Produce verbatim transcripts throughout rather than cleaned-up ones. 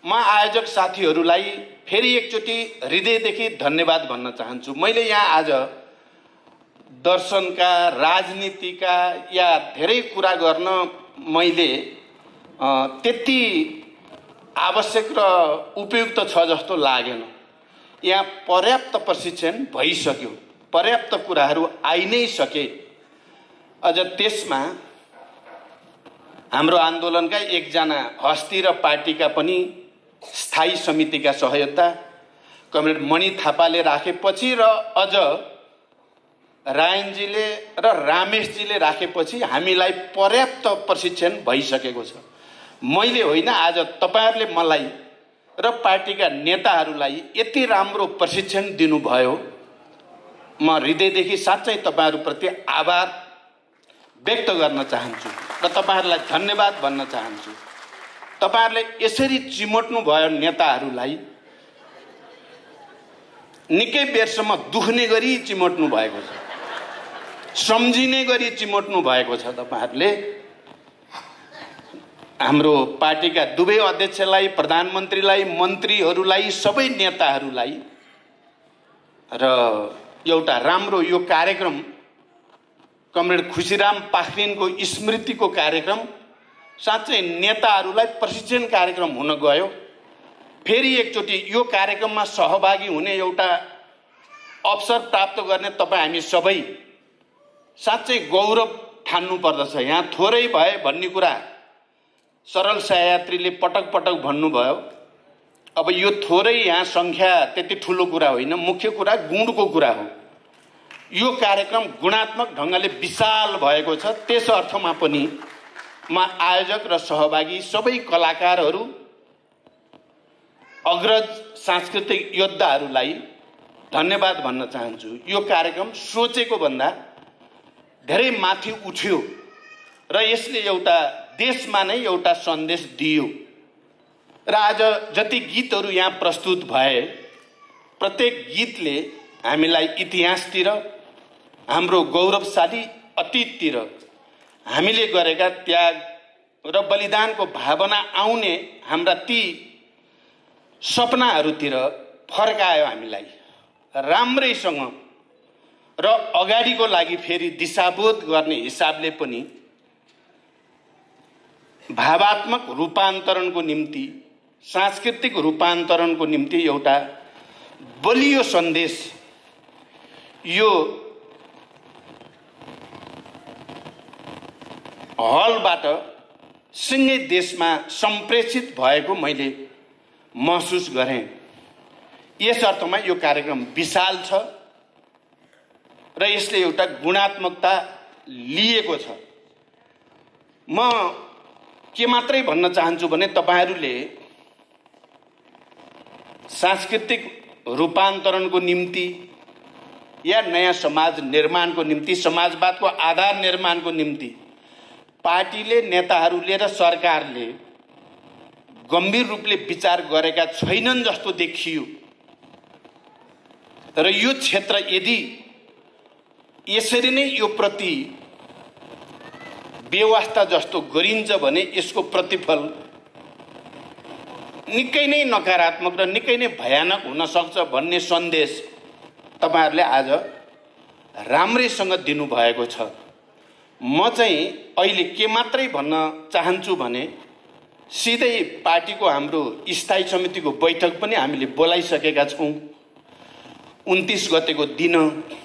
म आयोजक साथीहरूलाई फेरि एकचोटि हृदयदेखि धन्यवाद भन्न चाहन्छु। मैले यहाँ आज दर्शनका, राजनीतिका या धेरै कुरा गर्न मैले त्यति आवश्यक र उपयुक्त छ जस्तो लागेन। यहाँ पर्याप्त प्रशिक्षण भइसक्यो, पर्याप्त कुराहरू आइ नै सके। अझ त्यसमा हाम्रो आन्दोलनका एकजना हस्ती र पार्टीका पनि स्थायी समितिका सहयोगता कमरेड मणि थापाले राखेपछि र अझ रायनजीले र रामेशजीले राखेपछि हामीलाई पर्याप्त प्रशिक्षण भइसकेको छ। मैले होइन, आज तपाईहरुले मलाई र पार्टीका नेताहरूलाई यति राम्रो प्रशिक्षण दिनुभयो। म हृदयदेखि साँच्चै तपाईहरुप्रति आभार व्यक्त गर्न चाहन्छु र तपाईहरुलाई धन्यवाद भन्न चाहन्छु। तपाईहरुले यसरी चिमोट्नु भयो नेताहरूलाई, निकै बेरसम्म दुख्ने गरी चिमोट्नु भएको छ, सम्झिने गरी चिमोट्नु भएको छ। तपाईहरुले हाम्रो पार्टीका दुवै अध्यक्षलाई, प्रधानमन्त्रीलाई, मन्त्रीहरूलाई, सबै नेताहरूलाई र एउटा राम्रो यो कार्यक्रम कमरेड खुशीराम पाखरिनको स्मृतिको कार्यक्रम साँच्चै नेताहरूलाई प्रशिक्षण कार्यक्रम हुन गयो। फेरि एकचोटि यो कार्यक्रममा सहभागी हुने एउटा अवसर प्राप्त गर्ने तपाईँ हामी सबै साँच्चै गौरव ठान्नु पर्दछ। यहाँ थोरै भए भन्ने कुरा सरल सहयात्रीले पटक पटक भन्नुभयो। अब यो थोरै यहाँ संख्या त्यति ठुलो कुरा होइन, मुख्य कुरा गुणको कुरा हो। यो कार्यक्रम गुणात्मक ढङ्गले विशाल भएको छ। त्यस अर्थमा पनि म आयोजक र सहभागी सबै कलाकारहरू, अग्रज सांस्कृतिक योद्धाहरूलाई धन्यवाद भन्न चाहन्छु। यो कार्यक्रम सोचेको भन्दा धेरै माथि उठ्यो र यसले एउटा देशमा नै एउटा सन्देश दियो। र आज जति गीतहरू यहाँ प्रस्तुत भए, प्रत्येक गीतले हामीलाई इतिहासतिर, हाम्रो गौरवशाली अतीततिर हामीले गरेका त्याग र बलिदानको भावना आउने हाम्रा ती सपनाहरूतिर फर्कायो हामीलाई राम्रैसँग र अगाडिको लागि फेरि दिशाबोध गर्ने हिसाबले पनि भावात्मक रूपान्तरणको निम्ति, सांस्कृतिक रूपान्तरणको निम्ति एउटा बलियो सन्देश यो हलबाट सिङ्गै देशमा सम्प्रेषित भएको मैले महसुस गरेँ। यस अर्थमा यो कार्यक्रम विशाल छ र यसले एउटा गुणात्मकता लिएको छ। म के मात्रै भन्न चाहन्छु भने तपाईहरूले सांस्कृतिक रूपान्तरणको निम्ति या नयाँ समाज निर्माणको निम्ति, समाजवादको आधार निर्माणको निम्ति पार्टीले, नेताहरूले र सरकारले गम्भीर रूपले विचार गरेका छैनन् जस्तो देखियो। तर यो क्षेत्र यदि यसरी नै यो प्रति व्यवस्था जस्तो गरिन्छ भने यसको प्रतिफल निकै नै नकारात्मक र निकै नै भयानक हुन सक्छ भन्ने सन्देश तपाईहरुले आज राम्रैसँग दिनुभएको छ। म चाहिँ अहिले के मात्रै भन्न चाहन्छु भने सिधै पार्टीको हाम्रो स्थायी समितिको बैठक पनि हामीले बोलाइसकेका छौँ। उन्तीस गतेको दिन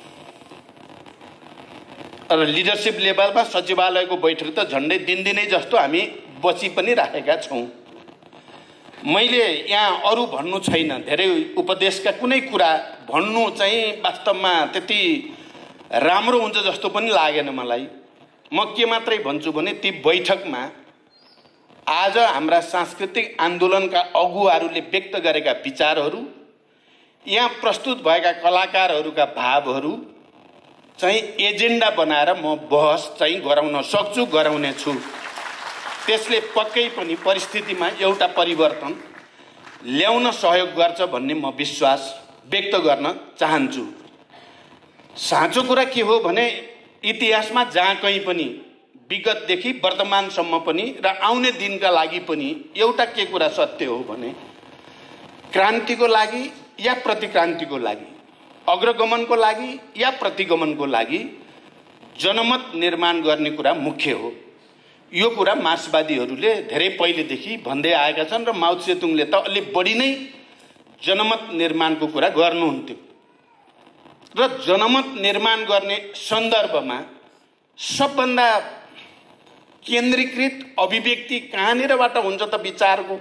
र लिडरसिप लेभलमा सचिवालयको बैठक त झन्डै दिनदिनै जस्तो हामी बसी पनि राखेका छौँ। मैले यहाँ अरू भन्नु छैन, धेरै उपदेशका कुनै कुरा भन्नु चाहिँ वास्तवमा त्यति राम्रो हुन्छ जस्तो पनि लागेन मलाई। म के मात्रै भन्छु भने ती बैठकमा आज हाम्रा सांस्कृतिक आन्दोलनका अगुवाहरूले व्यक्त गरेका विचारहरू, यहाँ प्रस्तुत भएका कलाकारहरूका भावहरू चाहिँ एजेन्डा बनाएर म बहस चाहिँ गराउन सक्छु, गराउने छु। त्यसले पक्कै पनि परिस्थितिमा एउटा परिवर्तन ल्याउन सहयोग गर्छ भन्ने म विश्वास व्यक्त गर्न चाहन्छु। साँचो कुरा के हो भने इतिहासमा जहाँ कहीँ पनि विगतदेखि वर्तमानसम्म पनि र आउने दिनका लागि पनि एउटा के कुरा सत्य हो भने क्रान्तिको लागि या प्रतिक्रान्तिको लागि, अग्रगमनको लागि या प्रतिगमनको लागि जनमत निर्माण गर्ने कुरा मुख्य हो। यो कुरा मार्क्सवादीहरूले धेरै पहिलेदेखि भन्दै आएका छन् र माओ त्से-तुङले त अलि बढी नै जनमत निर्माणको कुरा गर्नुहुन्थ्यो। र जनमत निर्माण गर्ने सन्दर्भमा सबभन्दा केन्द्रीकृत अभिव्यक्ति कहाँनिरबाट हुन्छ त विचारको,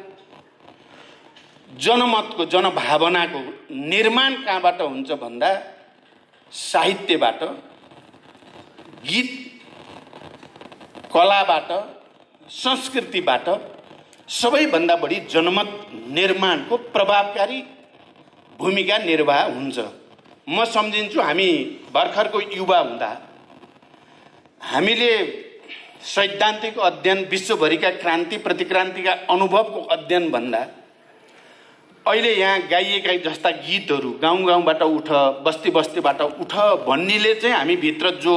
जनमतको, जनभावनाको निर्माण कहाँबाट हुन्छ भन्दा साहित्यबाट, गीत कलाबाट, संस्कृतिबाट सबैभन्दा बढी जनमत निर्माणको प्रभावकारी भूमिका निर्वाह हुन्छ। म सम्झिन्छु हामी भर्खरको युवा हुँदा हामीले सैद्धान्तिक अध्ययन, विश्वभरिका क्रान्ति प्रतिक्रान्तिका अनुभवको अध्ययन भन्दा अहिले यहाँ गाइएका जस्ता गीतहरू गाउँ गाउँबाट उठ, बस्ती बस्तीबाट उठ भन्नेले चाहिँ हामीभित्र जो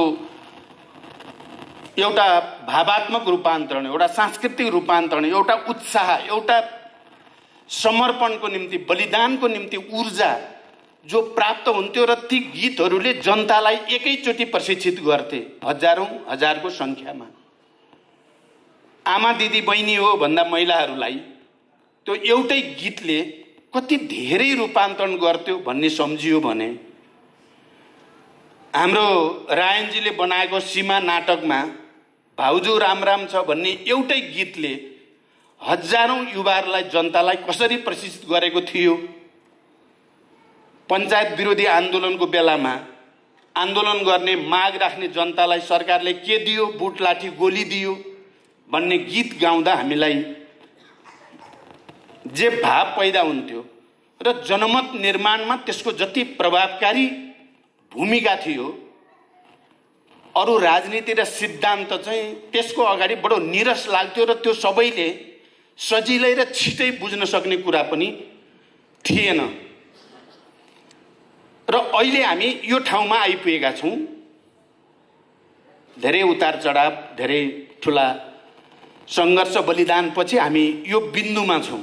एउटा भावात्मक रूपान्तरण, एउटा सांस्कृतिक रूपान्तरण, एउटा उत्साह, एउटा समर्पणको निम्ति, बलिदानको निम्ति ऊर्जा जो प्राप्त हुन्थ्यो र ती गीतहरूले जनतालाई एकैचोटि प्रशिक्षित गर्थे हजारौं हजारको संख्यामा। आमा दिदी बहिनी हो भन्दा महिलाहरूलाई त्यो एउटै गीतले कति धेरै रूपान्तरण गर्थ्यो भन्ने सम्झियो भने हाम्रो रायनजीले बनाएको सीमा नाटकमा भाउजू राम राम छ भन्ने एउटै गीतले हजारौं युवाहरूलाई, जनतालाई कसरी प्रशिक्षित गरेको थियो। पञ्चायत विरोधी आन्दोलनको बेलामा आन्दोलन गर्ने, माग राख्ने जनतालाई सरकारले के दियो, बुट लाठी गोली दियो भन्ने गीत गाउँदा हामीलाई जे भाव पैदा हुन्थ्यो र जनमत निर्माणमा त्यसको जति प्रभावकारी भूमिका थियो, अरू राजनीति र सिद्धान्त चाहिँ त्यसको अगाडि बडो निरस लाग्थ्यो र त्यो सबैले सजिलै र छिटै बुझ्न सक्ने कुरा पनि थिएन। र अहिले हामी यो ठाउँमा आइपुगेका छौँ। धेरै उतार चढाव, धेरै ठुला सङ्घर्ष बलिदानपछि हामी यो बिन्दुमा छौँ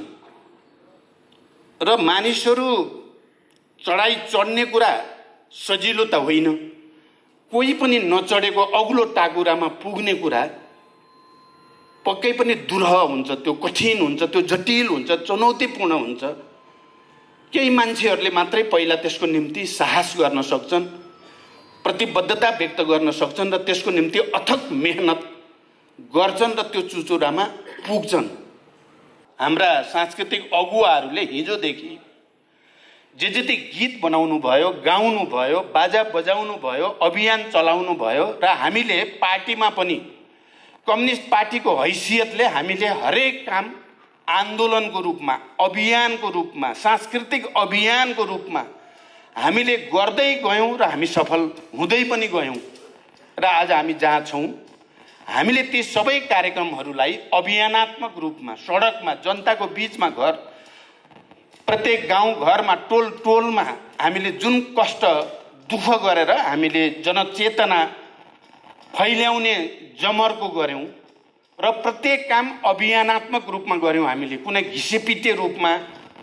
र मानिसहरू चढाइ चढ्ने कुरा सजिलो त होइन, कोही पनि नचढेको अग्लो टाकुरामा पुग्ने कुरा पक्कै पनि दुरूह हुन्छ, त्यो कठिन हुन्छ, त्यो जटिल हुन्छ, चुनौतीपूर्ण हुन्छ। केही मान्छेहरूले मात्रै पहिला त्यसको निम्ति साहस गर्न सक्छन्, प्रतिबद्धता व्यक्त गर्न सक्छन् र त्यसको निम्ति अथक मेहनत गर्छन् र त्यो चुचुरामा पुग्छन्। हाम्रा सांस्कृतिक अगुवाहरूले हिजोदेखि जे जति गीत बनाउनु भयो, गाउनु भयो, बाजा बजाउनु भयो, अभियान चलाउनु भयो र हामीले पार्टीमा पनि कम्युनिस्ट पार्टीको हैसियतले हामीले हरेक काम आन्दोलनको रूपमा, अभियानको रूपमा, सांस्कृतिक अभियानको रूपमा हामीले गर्दै गयौँ र हामी सफल हुँदै पनि गयौँ र आज हामी जहाँ छौँ हामीले ती सबै कार्यक्रमहरूलाई अभियानात्मक रूपमा सडकमा, जनताको बीचमा, घर प्रत्येक गाउँ घरमा, टोल टोलमा हामीले जुन कष्ट दुःख गरेर हामीले जनचेतना फैल्याउने जमर्को गऱ्यौँ र प्रत्येक काम अभियानात्मक रूपमा गऱ्यौँ। हामीले कुनै घिसेपिटे रूपमा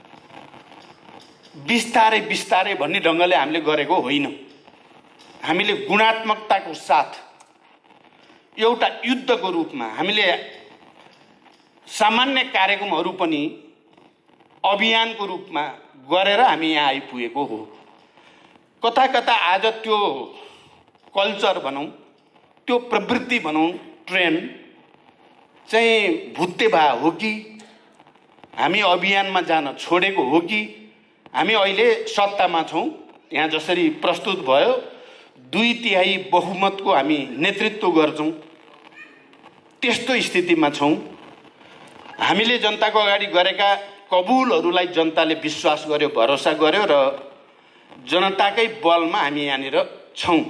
बिस्तारै बिस्तारै भन्ने ढङ्गले हामीले गरेको होइन। हामीले गुणात्मकताको साथ एउटा युद्धको रूपमा हामीले सामान्य कार्यक्रमहरू पनि अभियानको रूपमा गरेर हामी यहाँ आइपुगेको हो। कता कता आज त्यो कल्चर भनौँ, त्यो प्रवृत्ति भनौँ, ट्रेन्ड चाहिँ भुत्ते भा हो कि हामी अभियानमा जान छोडेको हो कि हामी अहिले सत्तामा छौँ, यहाँ जसरी प्रस्तुत भयो दुई तिहाई बहुमतको हामी नेतृत्व गर्छौँ, त्यस्तो स्थितिमा छौँ। हामीले जनताको अगाडि गरेका कबुलहरूलाई जनताले विश्वास गर्यो, भरोसा गर्यो र जनताकै बलमा हामी यहाँनिर छौँ।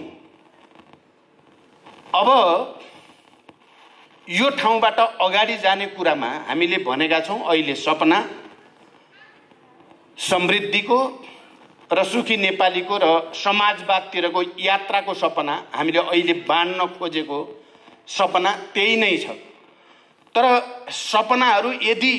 अब यो ठाउँबाट अगाडि जाने कुरामा हामीले भनेका छौँ अहिले सपना समृद्धिको र सुखी नेपालीको र समाजवादतिरको यात्राको सपना हामीले अहिले बाँड्न खोजेको सपना त्यही नै छ। तर सपनाहरू यदि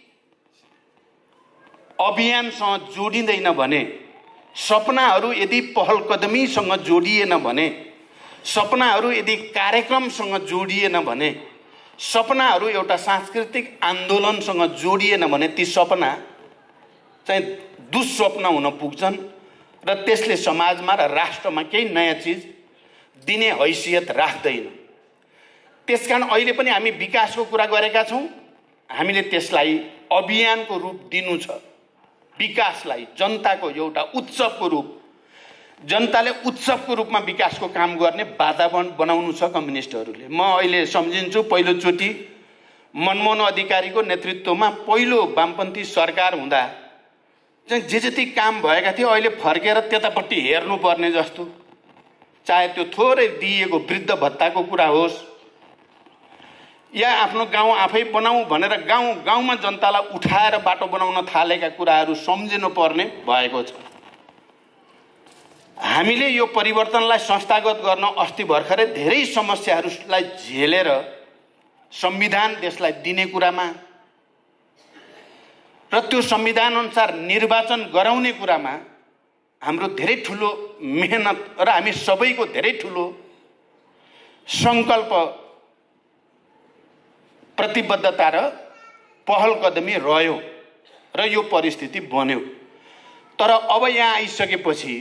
अभियानसँग जोडिँदैन भने, सपनाहरू यदि पहलकदमीसँग जोडिएन भने, सपनाहरू यदि कार्यक्रमसँग जोडिएन भने, सपनाहरू एउटा सांस्कृतिक आन्दोलनसँग जोडिएन भने ती सपना चाहिँ दुःस्वप्न हुन पुग्छन् र त्यसले समाजमा र राष्ट्रमा केही नयाँ चिज दिने हैसियत राख्दैन। त्यसकारण अहिले पनि हामी विकासको कुरा गरेका छौँ, हामीले त्यसलाई अभियानको रूप दिनु छ। विकासलाई जनताको एउटा उत्सवको रूप, जनताले उत्सवको रूपमा विकासको काम गर्ने वातावरण बनाउनु छ कम्युनिस्टहरूले। म अहिले सम्झिन्छु पहिलोचोटि मनमोहन अधिकारीको नेतृत्वमा पहिलो वामपन्थी सरकार हुँदा चाहिँ जे जति काम भएका थिए अहिले फर्केर त्यतापट्टि हेर्नुपर्ने जस्तो, चाहे त्यो थोरै दिइएको वृद्ध भत्ताको कुरा होस् या आफ्नो गाउँ आफै बनाऊ भनेर गाउँ गाउँमा जनतालाई उठाएर बाटो बनाउन थालेका कुराहरू सम्झिनु पर्ने भएको छ। हामीले यो परिवर्तनलाई संस्थागत गर्न अस्ति भर्खरै धेरै समस्याहरूलाई झेलेर संविधान देशलाई दिने कुरामा र त्यो संविधान अनुसार निर्वाचन गराउने कुरामा हाम्रो धेरै ठुलो मेहनत र हामी सबैको धेरै ठुलो सङ्कल्प, प्रतिबद्धता र पहल कदमी रह्यो र यो परिस्थिति बन्यो। तर अब यहाँ आइसकेपछि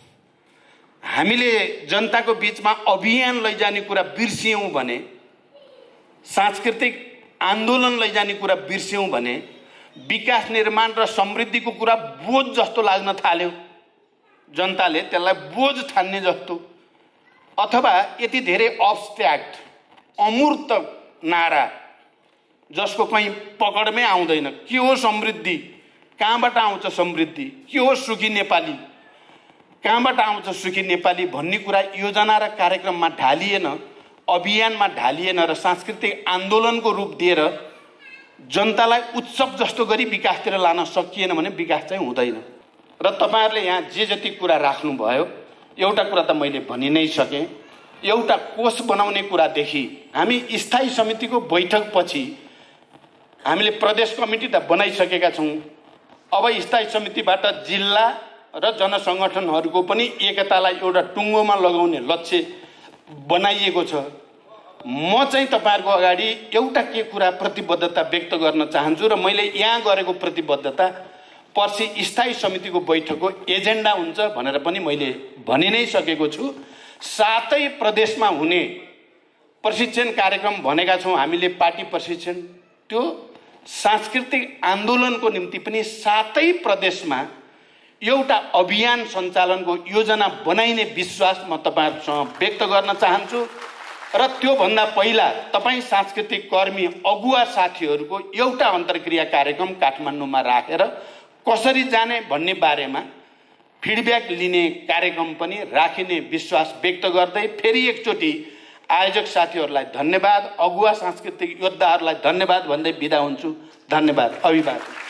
हामीले जनताको बीचमा अभियान लैजाने कुरा बिर्स्यौँ भने, सांस्कृतिक आन्दोलन लैजाने कुरा बिर्स्यौँ भने विकास निर्माण र समृद्धिको कुरा बोझ जस्तो लाग्न थाल्यो। जनताले त्यसलाई बोझ ठान्ने जस्तो, अथवा यति धेरै अब्स्ट्र्याक्ट अमूर्त नारा जसको कहीँ पकडमै आउँदैन। के हो समृद्धि, कहाँबाट आउँछ समृद्धि, के हो सुखी नेपाली, कहाँबाट आउँछ सुखी नेपाली भन्ने कुरा योजना र कार्यक्रममा ढालिएन, अभियानमा ढालिएन र सांस्कृतिक आन्दोलनको रूप दिएर जनतालाई उत्सव जस्तो गरी विकासतिर लान सकिएन भने विकास चाहिँ हुँदैन। र तपाईँहरूले यहाँ जे जति कुरा राख्नुभयो, एउटा कुरा त मैले भनि नै सकेँ। एउटा कोष बनाउने कुरादेखि हामी स्थायी समितिको बैठकपछि हामीले प्रदेश कमिटी त बनाइसकेका छौँ। अब स्थायी समितिबाट जिल्ला र जनसङ्गठनहरूको पनि एकतालाई एउटा टुङ्गोमा लगाउने लक्ष्य बनाइएको छ। म चाहिँ तपाईँहरूको अगाडि एउटा के कुरा प्रतिबद्धता व्यक्त गर्न चाहन्छु र मैले यहाँ गरेको प्रतिबद्धता पर्सि स्थायी समितिको बैठकको एजेन्डा हुन्छ भनेर पनि मैले भनि नै सकेको छु। सातै प्रदेशमा हुने प्रशिक्षण कार्यक्रम भनेका छौँ हामीले, पार्टी प्रशिक्षण, त्यो सांस्कृतिक आन्दोलनको निम्ति पनि सातै प्रदेशमा एउटा अभियान सञ्चालनको योजना बनाइने विश्वास म तपाईँहरूसँग व्यक्त गर्न चाहन्छु। र त्योभन्दा पहिला तपाईँ सांस्कृतिक कर्मी अगुवा साथीहरूको एउटा अन्तर्क्रिया कार्यक्रम काठमाडौँमा राखेर कसरी जाने भन्ने बारेमा फिडब्याक लिने कार्यक्रम पनि राखिने विश्वास व्यक्त गर्दै फेरि एकचोटि आयोजक साथीहरूलाई धन्यवाद, अगुवा सांस्कृतिक योद्धाहरूलाई धन्यवाद भन्दै बिदा हुन्छु। धन्यवाद, अभिवादन।